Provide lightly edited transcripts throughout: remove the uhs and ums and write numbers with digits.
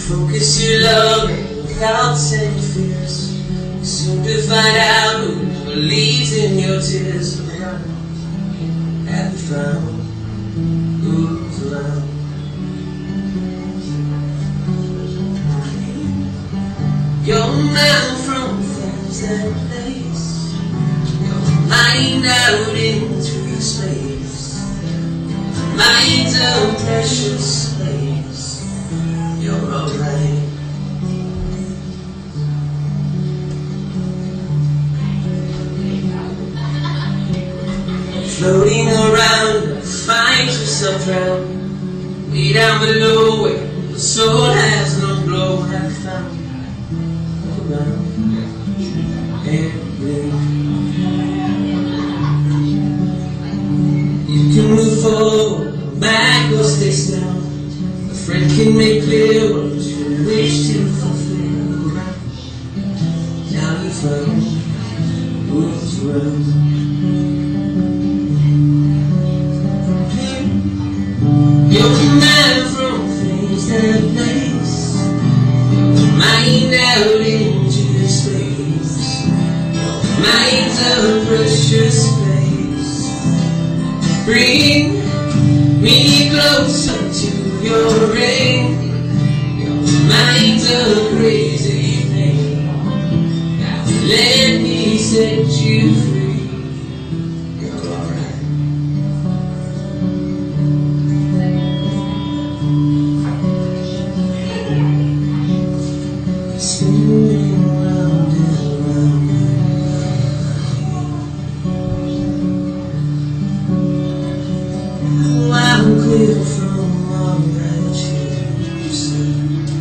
Focus your love without any fears. Soon to find out who believes in your tears. Around, have you found who's around? Your mind from things that place, your mind out into space. Mind's a precious place. You're alright. Floating around, find yourself drowned. Way down below where the soul has no glow. Have you found around and live? You can move forward, back or stay still. A friend can make clear what you wish to fulfill. Now you found who's around. Your mind from things that place, your mind out into space. Your mind's a precious place. Bring me closer to your ring. Your mind's a crazy thing. Now let me set you free. You're alright. Spinning round and round. Oh, I'm clear from all that you said.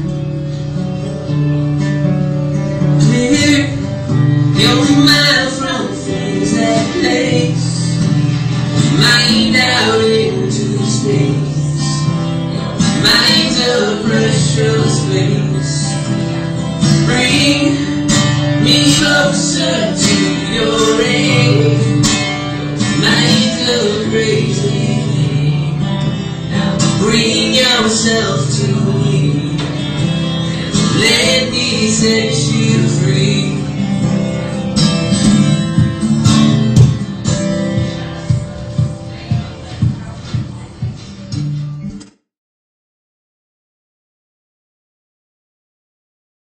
Clear your mind from things that place. Mind out into space. Your mind's a precious place. Bring me closer to your ring. Your mind's a crazy thing. Now bring yourself to me and let me set you